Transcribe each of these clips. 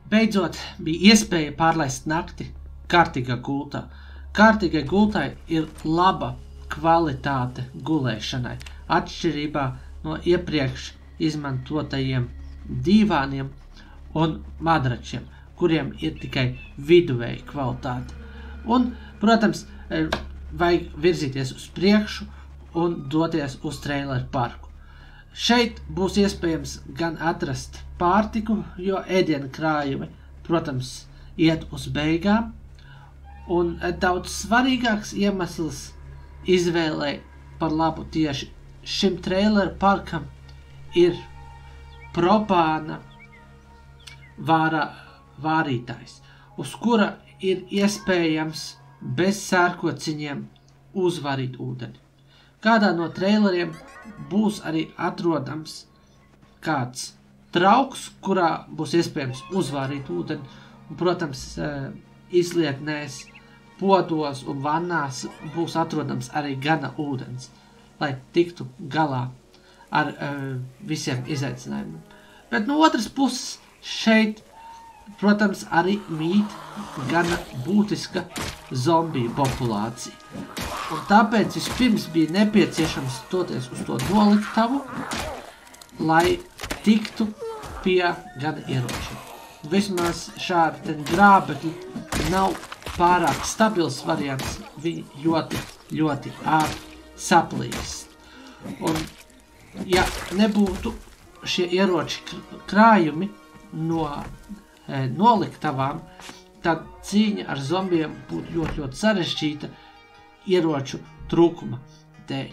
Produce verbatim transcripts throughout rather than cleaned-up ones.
beidzot bija iespēja pārlaist nakti kārtīgā gultā. Kārtīgai gultai ir laba kvalitāte gulēšanai, atšķirībā no iepriekš izmantotajiem dīvāniem un madračiem, kuriem ir tikai viduvēja kvalitāte. Un, protams, vajag virzīties uz priekšu un doties uz traileru parku. Šeit būs iespējams gan atrast pārtiku, jo ēdiena krājumi, protams, iet uz beigām, un daudz svarīgāks iemesls izvēlē par labu tieši šim traileru parkam ir propāna vārā, vārītājs, uz kura ir iespējams bez sērkociņiem uzvarīt ūdeni. Kādā no traileriem būs arī atrodams kāds trauks, kurā būs iespējams uzvārīt ūdeni, un, protams, izlietnēs, podos un vannās būs atrodams arī gana ūdens, lai tiktu galā ar uh, visiem izaicinājumiem. Bet no otras puses šeit, protams, arī mīt gana būtiska zombiju populācija. Un tāpēc vispirms bija nepieciešams doties uz to noliktavu, lai tiktu pie gana ieročiem. Vismaz šādi grābekļi nav pārāk stabils variants, viņi ļoti, ļoti ātri saplīst. Un, ja nebūtu šie ieroči krājumi no e, noliktavām, tad cīņa ar zombiem būtu ļoti, ļoti sarežģīta ieroču trūkuma dēļ.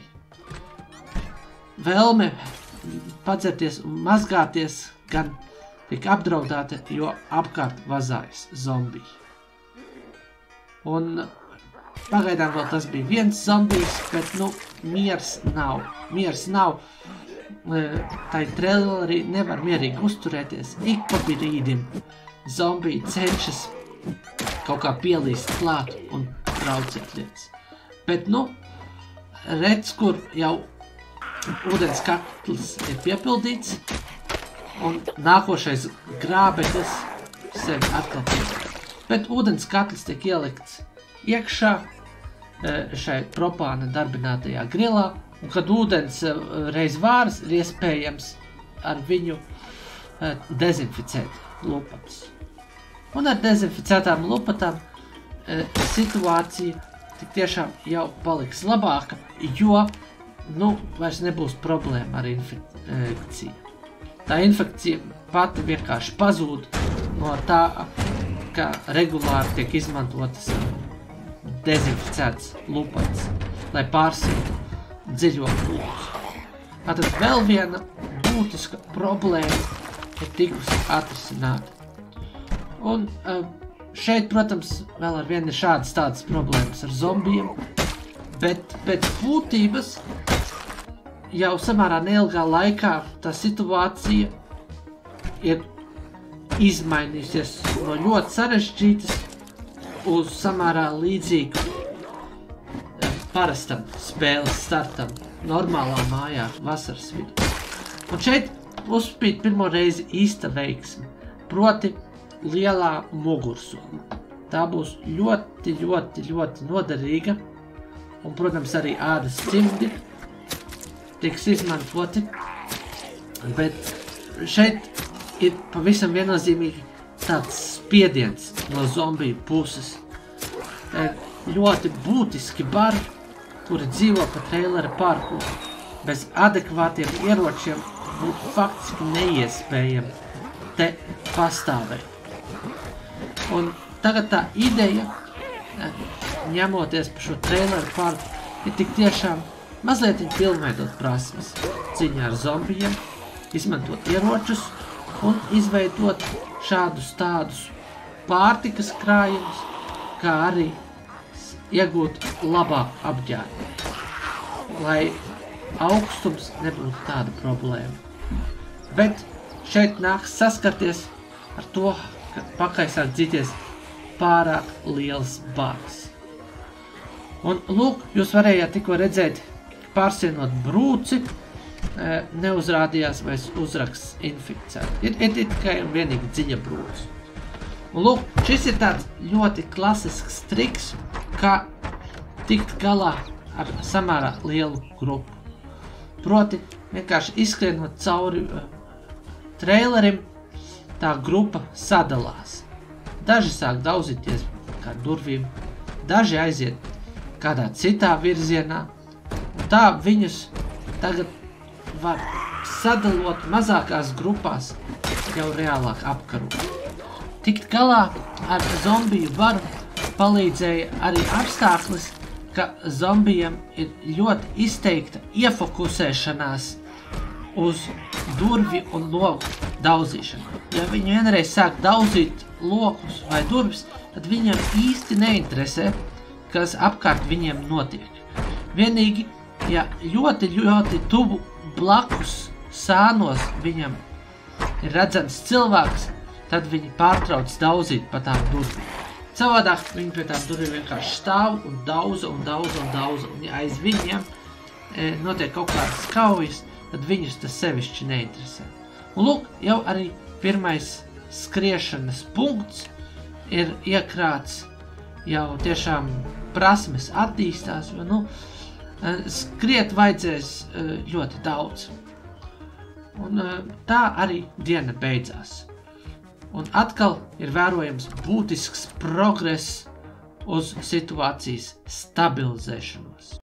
Vēlme padzerties un mazgāties gan tiek apdraudēta, jo apkārt vazājas zombiji. Un pagaidām vēl tas bija viens zombijs, bet, nu, miers nav. Miers nav. Tai trailerī nevar mierīgi uzturēties. Ik pa brīdim zombiji cenšas kaut kā pielīst klāt un traucēt lietas. Bet, nu, redz, kur jau ūdens katls ir piepildīts, un nākošais grābeklis sevi atkal piepildīt. Bet ūdens katls tiek ielikts iekšā šai propāna darbinātajā grilā, un kad ūdens reiz vāras, ir iespējams ar viņu dezinficēt lupatas. Un ar dezinficētām lupatām situācija tik tiešām jau paliks labāka, jo, nu, vairs nebūs problēma ar infekciju. Tā infekcija pati vienkārši pazūd no tā, ka regulāri tiek izmantotas dezinficētas lupatas, lai pārsītu dziļo plūdu. Tātad vēl viena būtiska problēma ir tikusi atrisināta. Un šeit, protams, vēl ar vienu ir šādas tādas problēmas ar zombijiem, bet pēc būtības jau samērā neilgā laikā tā situācija ir izmainīsies no ļoti sarežģītas uz samērā līdzīgu parastam spēles startam normālā mājā vasaras vidū. Un šeit uzspīd pirmo reizi īsta veiksme, proti lielā mugursoma. Tā būs ļoti, ļoti, ļoti noderīga, un, protams, arī ādas cimdi tiks izmantoti, bet šeit ir pavisam viennozīmīgi tāds spiediens no zombiju puses. Ļoti būtiski bari, kuri dzīvo pa trailera parku, bez adekvātiem ieročiem būtu faktiski neiespējami te pastāvēt. Un tagad tā ideja, ņemoties par šo traileru parku, ir tik tiešām mazliet pilnveidot prasmes cīņā ar zombijiem, izmantot ieročus un izveidot šādus tādus pārtikas krājumus, kā arī iegūt labāku apģērbu, lai augstums nebūtu tāda problēma. Bet šeit nāks saskarties ar to, ka pakaisāk dzīties pārāk liels bars. Un lūk, jūs varējāt tikko redzēt, pārsienot brūci, neuzrādījās vairs uzraksts inficēt. Ir, ir tikai un vienīgi dziļa brūce. Un lūk, šis ir tāds ļoti klasisks triks, kā tikt galā ar samērā lielu grupu. Proti, vienkārši izskrienot cauri uh, trailerim, tā grupa sadalās. Daži sāk daudzīties kā durvīm, daži aiziet kādā citā virzienā, un tā viņus tagad var sadalot mazākās grupās jau reālāk apkarot. Tikt galā ar zombiju varu palīdzēja arī apstāklis, ka zombijam ir ļoti izteikta iefokusēšanās uz durvi un loku daudzīšanu. Ja viņi vienreiz sāk daudzīt lokus vai durvis, tad viņam īsti neinteresē, kas apkārt viņiem notiek. Vienīgi, ja ļoti, ļoti tuvu blakus sānos viņam ir redzams cilvēks, tad viņi pārtrauc daudzīt pa tām durvīm. Savādāk viņi pie tām durvīm vienkārši stāv un daudza un daudza un daudza. Un ja aiz viņiem e, notiek kaut kādas kaujas, tad viņus tas sevišķi neinteresē. Un lūk, jau arī pirmais skriešanas punkts ir iekrāts, jau tiešām prasmes attīstās, jo, nu, skriet vajadzēs ļoti daudz. Un tā arī diena beidzās. Un atkal ir vērojams būtisks progress uz situācijas stabilizēšanos.